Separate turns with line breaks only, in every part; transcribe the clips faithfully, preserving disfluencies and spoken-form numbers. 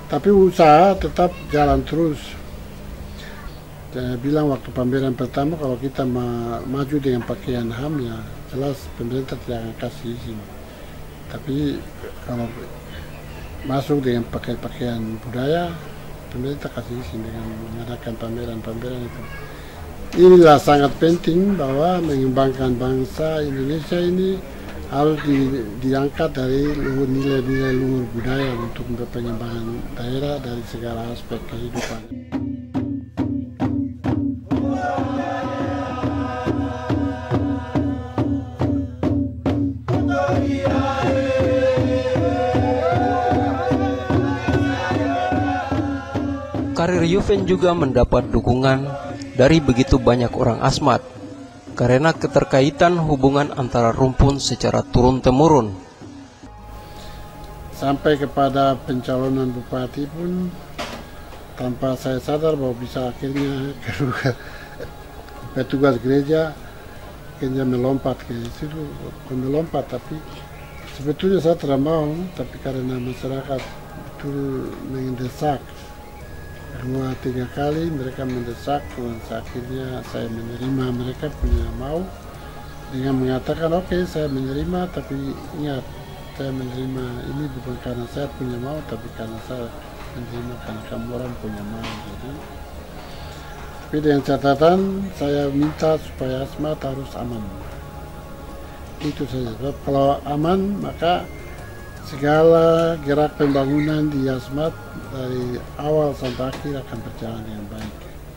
Tapi usaha tetap jalan terus. Saya bilang waktu pameran pertama, kalau kita ma maju dengan pakaian H A M, ya jelas pemerintah tidak akan kasih izin. Tapi kalau masuk dengan pakai pakaian budaya, pemerintah kasih izin dengan mengadakan pameran-pameran itu. Inilah sangat penting bahwa mengembangkan bangsa Indonesia ini harus di, diangkat dari luhur nilai-nilai luhur budaya untuk pengembangan daerah dari segala aspek kehidupan.
Karir Yuven juga mendapat dukungan dari begitu banyak orang Asmat karena keterkaitan hubungan antara rumpun secara turun-temurun.
Sampai kepada pencalonan bupati pun tanpa saya sadar bahwa bisa akhirnya petugas gereja akhirnya melompat ke situ, bukan melompat tapi sebetulnya saya tidak mau, tapi karena masyarakat itu mendesak. Dua tiga kali mereka mendesak, dan akhirnya saya menerima mereka punya mau dengan mengatakan oke okay, saya menerima, tapi ingat saya menerima ini bukan karena saya punya mau, tapi karena saya menerima karena kamu orang punya mau. Jadi, tapi dengan catatan saya minta supaya Asmat harus aman. Itu saja. Kalau aman maka segala gerak pembangunan di Asmat dari awal sampai akhir akan berjalan dengan baik.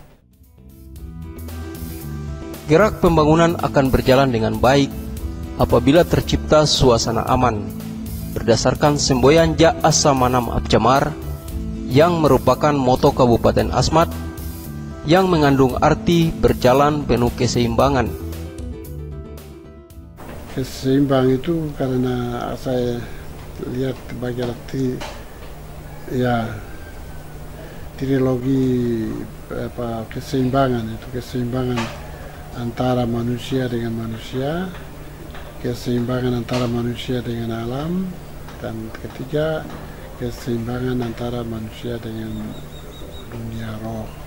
Gerak pembangunan akan berjalan dengan baik apabila tercipta suasana aman berdasarkan semboyan Ja Asa Manam Abcamar yang merupakan moto Kabupaten Asmat yang mengandung arti berjalan penuh keseimbangan.
Keseimbang itu karena saya lihat bagi arti ya trilogi apa keseimbangan itu keseimbangan antara manusia dengan manusia, keseimbangan antara manusia dengan alam, dan ketiga keseimbangan antara manusia dengan dunia roh.